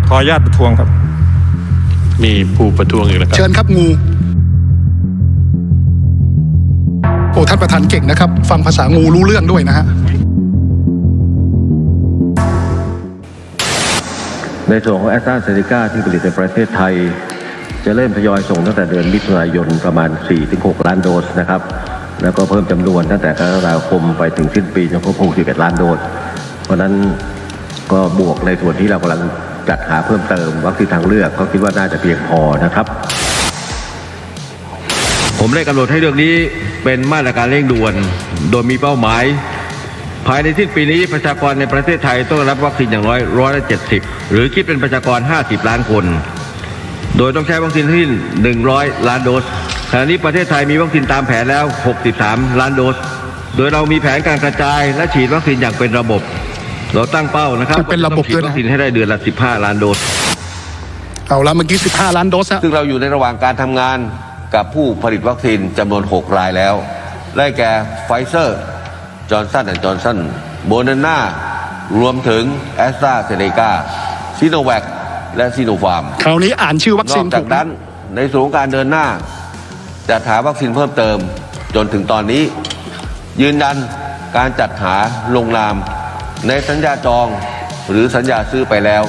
ขออนุญาตประท้วงครับมีผู้ประท้วงอีกแล้วครับเชิญครับงูโอ้ท่านประธานเก่งนะครับฟังภาษางูรู้เรื่องด้วยนะฮะในส่วนของแอสตราเซเนกาที่ผลิตในประเทศไทยจะเริ่มทยอยส่งตั้งแต่เดือนมิถุนายนประมาณ 4-6 ล้านโดสนะครับแล้วก็เพิ่มจำนวนตั้งแต่กรกฎาคมไปถึงสิ้นปีจนครบ61 ล้านโดสเพราะนั้นก็บวกในส่วนที่เรากำลังจัดหาเพิ่มเติมวัคซีนทางเลือกก็คิดว่าน่าจะเพียงพอนะครับผมได้กำหนดให้เรื่องนี้เป็นมาตรการเร่งด่วนโดยมีเป้าหมายภายในสิ้นปีนี้ประชากรในประเทศไทยต้องรับวัคซีนอย่างน้อย170หรือคิดเป็นประชากร50ล้านคนโดยต้องใช้วัคซีนที่100ล้านโดสขณะนี้ประเทศไทยมีวัคซีนตามแผนแล้ว63ล้านโดสโดยเรามีแผนการกระจายและฉีดวัคซีนอย่างเป็นระบบเราตั้งเป้านะครับเป็นระบบฉีดวัคซีนให้ได้เดือนละ15ล้านโดสเอาละเมื่อกี้15ล้านโดสซึ่งเราอยู่ในระหว่างการทำงานกับผู้ผลิตวัคซีนจำนวน6รายแล้วได้แก่ไฟเซอร์จอห์นสัน& จอห์นสันโมเดอร์นารวมถึงแอสตราเซเนกาซิโนแวคและซิโนฟาร์มคราวนี้อ่านชื่อวัคซีนนอกจากนั้นในส่วนของการเดินหน้าจัดหาวัคซีนเพิ่มเติมจนถึงตอนนี้ยืนยันการจัดหาลงนามในสัญญาจองหรือสัญญาซื้อไปแล้ว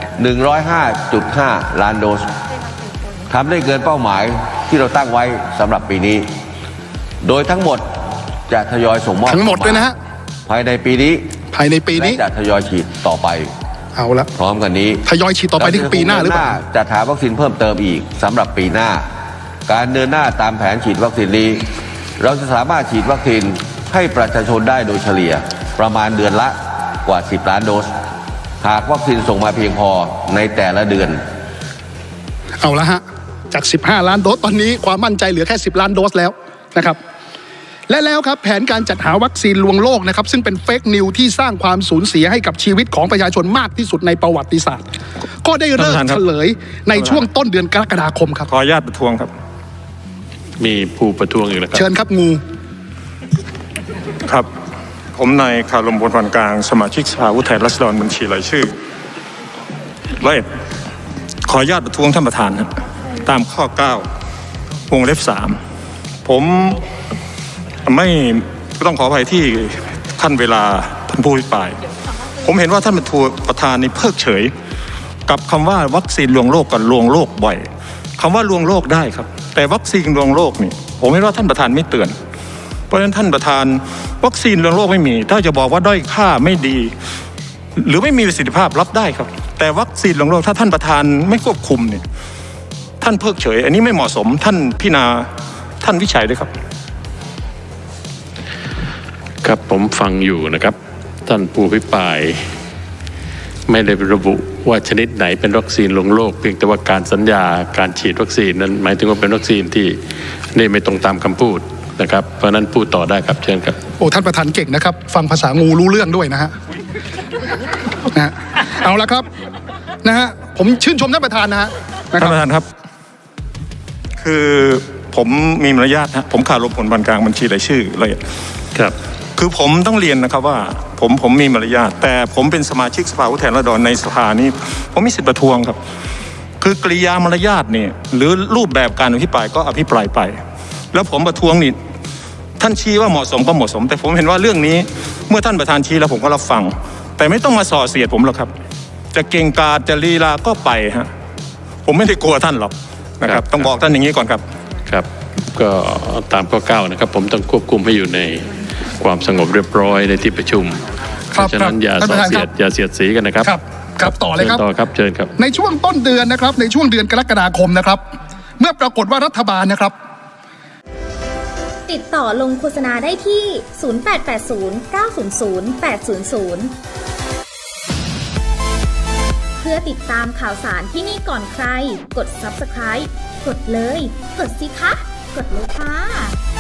105.5 ล้านโดสทำได้เกินเป้าหมายที่เราตั้งไว้สำหรับปีนี้โดยทั้งหมดจะทยอยส่งมอบทั้งหมดด้วยนะฮะภายในปีนี้และจะทยอยฉีดต่อไปเอาละพร้อมกันนี้ทยอยฉีดต่อไปถึงปีหน้าหรือเปล่าจะหาวัคซีนเพิ่มเติมอีกสำหรับปีหน้าการเดินหน้าตามแผนฉีดวัคซีนนี้เราจะสามารถฉีดวัคซีนให้ประชาชนได้โดยเฉลี่ยประมาณเดือนละกว่า10ล้านโดสหากวัคซีนส่งมาเพียงพอในแต่ละเดือนเอาละฮะจาก15ล้านโดสตอนนี้ความมั่นใจเหลือแค่10ล้านโดสแล้วนะครับและแล้วครับแผนการจัดหาวัคซีนลวงโลกนะครับซึ่งเป็นเฟกนิวที่สร้างความสูญเสียให้กับชีวิตของประชาชนมากที่สุดในประวัติศาสตร์ก็ได้เริ่มเฉลยในช่วงต้นเดือนกรกฎาคมครับขออนุญาตประท้วงครับมีผู้ประท้วงอีกแล้วครับเชิญครับงูครับผมนายคารม พลพรกลางสมาชิกสภาผู้แทนราษฎรบัญชีรายชื่อขออนุญาตประท้วงท่านประธานครับตามข้อ9 วงเล็บ 3ผมไม่ต้องขออภัยที่ขั้นเวลาท่านผู้อภิปรายผมเห็นว่าท่านประธานนี่เพิกเฉยกับคำว่าวัคซีนลวงโลกกับลวงโลกบ่อยคำว่าลวงโลกได้ครับแต่วัคซีนลวงโลกนี่ผมเห็นว่าท่านประธานไม่เตือนเพราะฉะนั้นท่านประธานวัคซีนลวงโลกไม่มีถ้าจะบอกว่าด้อยค่าไม่ดีหรือไม่มีประสิทธิภาพรับได้ครับแต่วัคซีนลวงโลกถ้าท่านประธานไม่ควบคุมเนี่ยท่านเพิกเฉยอันนี้ไม่เหมาะสมท่านพิจารณาท่านวิจัยด้วยครับครับผมฟังอยู่นะครับท่านผู้อภิปรายไม่ได้ระบุว่าชนิดไหนเป็นวัคซีนลวงโลกเพียงแต่ว่าการสัญญาการฉีดวัคซีนนั้นหมายถึงว่าเป็นวัคซีนที่นี่ไม่ตรงตามคำพูดนะครับเพราะนั้นพูดต่อได้ครับเชิญครับโอ้ท่านประธานเก่งนะครับฟังภาษางูรู้เรื่องด้วยนะฮะเอาละครับนะฮะผมชื่นชมท่านประธานนะฮะท่านประธานครับคือผมมีมารยาทนะผมคารม ผลบรรกลางบัญชีรายชื่อเลยครับคือผมต้องเรียนนะครับว่าผมมีมารยาทแต่ผมเป็นสมาชิกสภาผู้แทนราษฎรในสภานี้ผมมีสิทธิประท้วงครับคือกริยามารยาทนี่หรือรูปแบบการอภิปรายก็อภิปรายไปแล้วผมประท้วงนี่ท่านชี้ว่าเหมาะสมก็เหมาะสมแต่ผมเห็นว่าเรื่องนี้เมื่อท่านประธานชี้แล้วผมก็รับฟังแต่ไม่ต้องมาส่อเสียดผมหรอกครับจะเก่งกาจจะลีลาก็ไปฮะผมไม่ได้กลัวท่านหรอกนะครับต้องบอกท่านอย่างนี้ก่อนครับครับก็ตามข้อ9นะครับผมต้องควบคุมให้อยู่ในความสงบเรียบร้อยในที่ประชุมเพราะฉะนั้นอย่าส่อเสียดอย่าเสียดสีกันนะครับครับต่อเลยครับต่อครับเชิญครับในช่วงต้นเดือนนะครับในช่วงเดือนกรกฎาคมนะครับเมื่อปรากฏว่ารัฐบาลนะครับติดต่อลงโฆษณาได้ที่0880 900 800เพื่อติดตามข่าวสารที่นี่ก่อนใครกด Subscribe กดเลยกดสิคะกดเลยค่ะ